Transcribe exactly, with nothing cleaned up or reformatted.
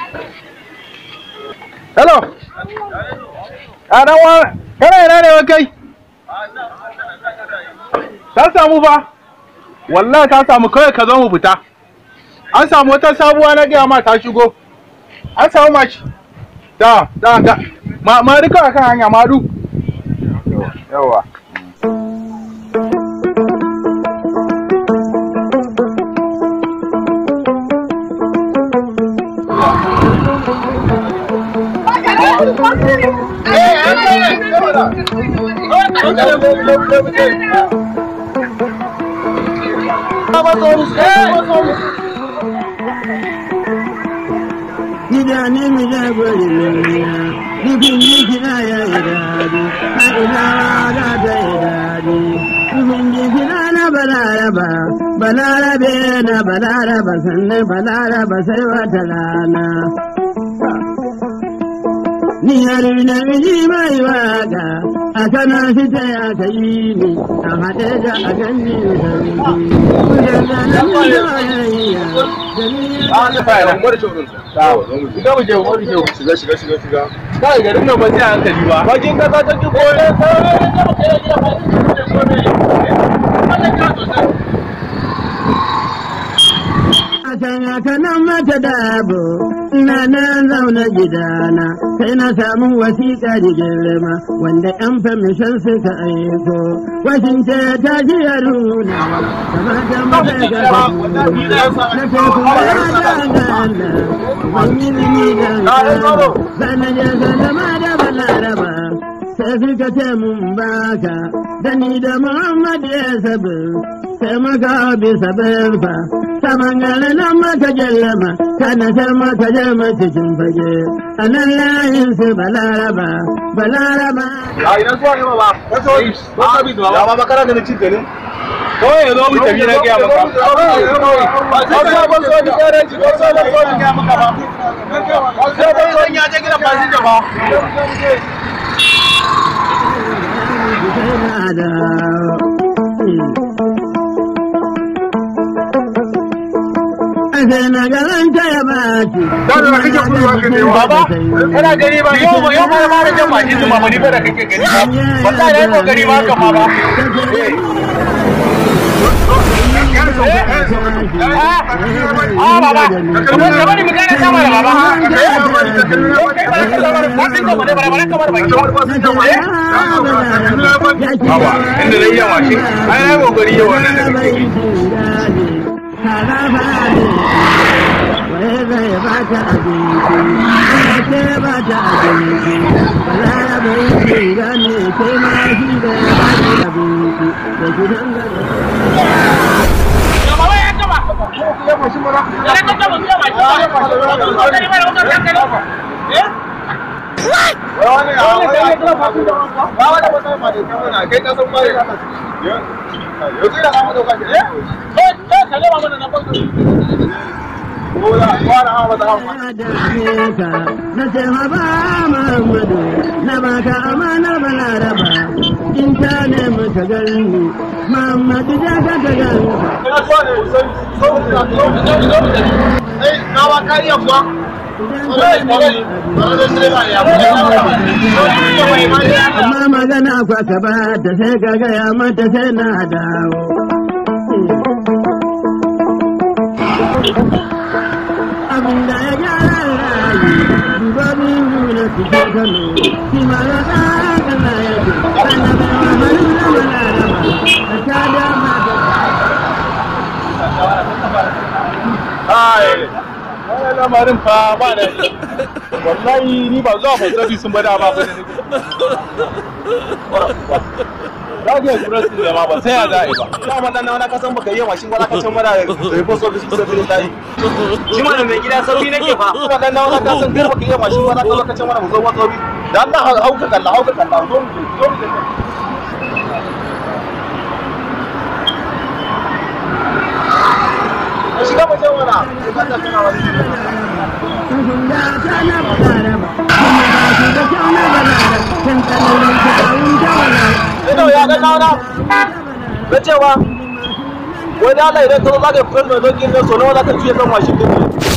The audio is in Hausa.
Hello. A dan wa kana ina ne kai? Ta samu fa? Wallahi ta samu kai ka zo mu fita. An samu wata sabuwa na ga ma ta shigo. An samu mashi. Da, da, da. Ma ma rika akan hanya madu. Yawa. Gida ne mai jagori lalina, nufin jiki na ya yi daɗi, a ina ga ta yi daɗi. Nufin jiki na na balaraba, balarabe na balaraba sannan balaraba sai wata rana. Ni yari na miji mai waka, a kana fita ya ka yi ni, a haɗe da a ganni da rufi. Kujen da na yi soyayya, da ni Ah, ka fara nan gwada shaurin sa. Tawo, zo mu je. Shiga mu je, mu je. Shiga, shiga, shiga, shiga. Kai garin nan ba sai a hankali ba. Bakin kasa ta ki koyo. Tana kanan mata dabo, ina nan zaune gidana, sai na samu wasiƙa da girma, wanda ‘yan famishan suka aiko, wasin ce ta ji ya runa, kama ta mafi ga na ce kuma ya gana, wani mini gana, zana je zama da balaraba, sai suka ce mun baka, da ni da Muhammad ya sabi, sai maka bisa birfa, saman gane nan maka jallama, kana sai maka jama cikin fage, a nan layin su balaraba, balaraba. A idan zuwa yamma ba, ka so yi, ba ka bi zuwa ba, ba makara da na cin ganin. Kawai ya zo mu tafi na gaya maka. Ba sai ban so ni kare ci, ba sai ban so ni gaya maka ba. Ba sai ban so ni ya je gidan fasinja ba. Sai na garanta ya baci. Dole ba kake kudu haka ne baba. Kana gani ba yau ba yau ba ma da jan baki su mama ni ba da kake gani ba. Wallahi dai kokari ba haka ma ba. Ah baba. Ka bari mu gane sama da baba. Baba, inda dai yawa shi. Ai na kokari yau wannan da kake yi. Zai ba ta abinci, ce ba ta abinci, balaraba yake gane sai ma shi da ya ba ta abinci, da gidan gaba. Na ce ma ba Muhammadu na baka amanar balaraba in ta ne muka gani Muhammadu ja ka ta gani. Na ba kariya kuwa? Amma magana kwa ka ba ta sai ka gaya mata sai na dawo. Abinda ya gyara rayu, duba biyu na fito Kano, shi ma ya ƙara na yake, sana bai wa hannun na balaraba, a ta dama da Ai, wani lamarin fa ba da wallahi ni ba zuwa fasabi sun bada ba ba da za ka yi kura su zama ba sai ya za a yi ba dama dan wani kasan baka yi mashin wani kasan mara da rufin sofi su sabi da yi shi ma da mai gida sauri nake fa kuma dan wani kasan kai baka yi mashin wani kasan kasan mara mu zo wani sauri da Allah hauka kalla hauka kalla zo mu zo mu shiga wajen wana shiga ta kana wani Ito ya ga nauna na cewa wai da Allah idan ka zo za ka yi furar mai zokin nan so nawa za ka ciye kan washin din